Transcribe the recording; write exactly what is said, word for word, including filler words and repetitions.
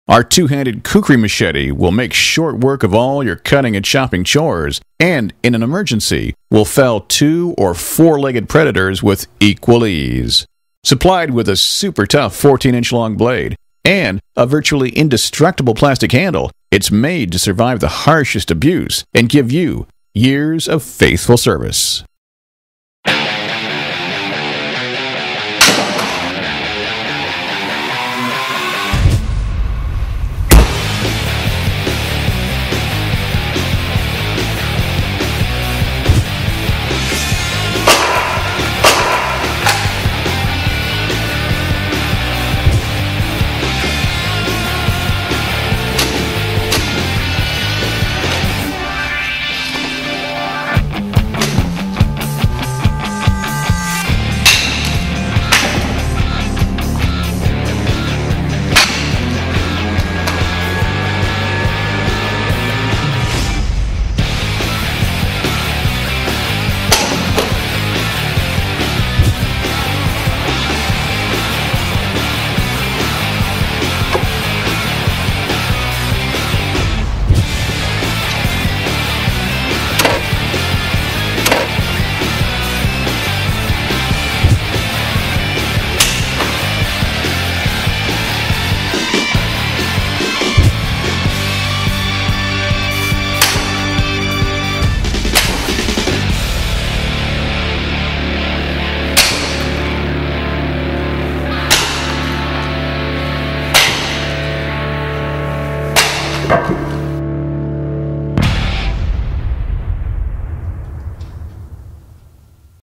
Our two-handed Kukri Machete will make short work of all your cutting and chopping chores, and in an emergency, will fell two or four-legged predators with equal ease. Supplied with a super tough fourteen inch long blade and a virtually indestructible plastic handle, it's made to survive the harshest abuse and give you years of faithful service.